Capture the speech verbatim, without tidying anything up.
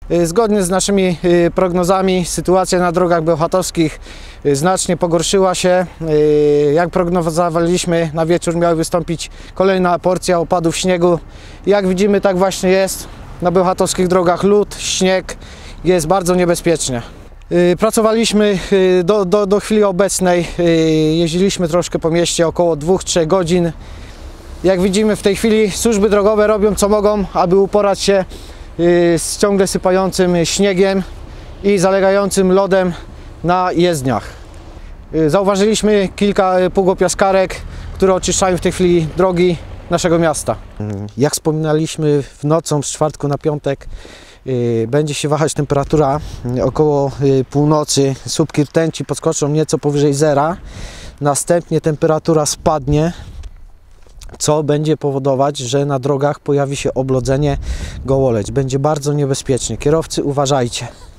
Zgodnie z naszymi prognozami sytuacja na drogach bełchatowskich znacznie pogorszyła się. Jak prognozowaliśmy, na wieczór miała wystąpić kolejna porcja opadów śniegu. Jak widzimy, tak właśnie jest. Na bełchatowskich drogach lód, śnieg, jest bardzo niebezpiecznie. Pracowaliśmy do, do, do chwili obecnej, jeździliśmy troszkę po mieście, około dwóch do trzech godzin. Jak widzimy, w tej chwili służby drogowe robią co mogą, aby uporać się z ciągle sypającym śniegiem i zalegającym lodem na jezdniach. Zauważyliśmy kilka pługopiaskarek, które oczyszczają w tej chwili drogi naszego miasta. Jak wspominaliśmy, w nocą z czwartku na piątek będzie się wahać temperatura około północy. Słupki rtęci podskoczą nieco powyżej zera. Następnie temperatura spadnie, co będzie powodować, że na drogach pojawi się oblodzenie gołoleć. Będzie bardzo niebezpiecznie. Kierowcy, uważajcie.